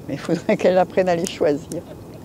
Mais il faudrait qu'elle apprenne à les choisir.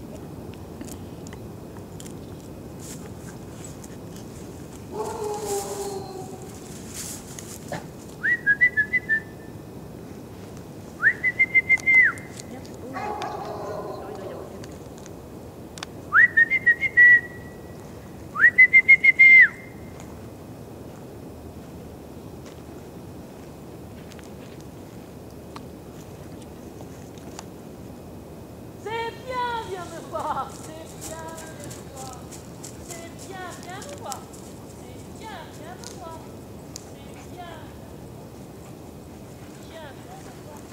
C'est bien, viens me voir. C'est bien, viens me voir. C'est bien, viens me voir. C'est bien. Viens, viens me voir.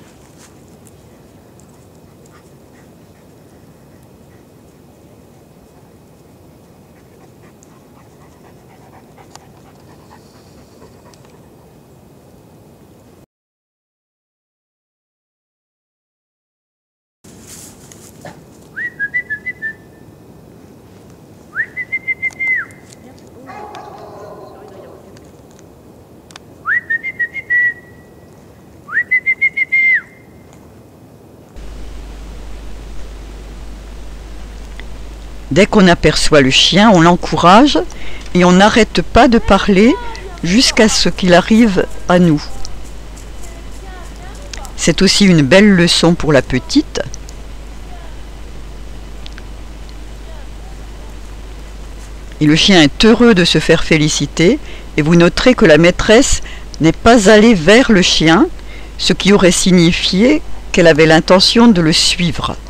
Dès qu'on aperçoit le chien, on l'encourage et on n'arrête pas de parler jusqu'à ce qu'il arrive à nous. C'est aussi une belle leçon pour la petite. Et le chien est heureux de se faire féliciter et vous noterez que la maîtresse n'est pas allée vers le chien, ce qui aurait signifié qu'elle avait l'intention de le suivre.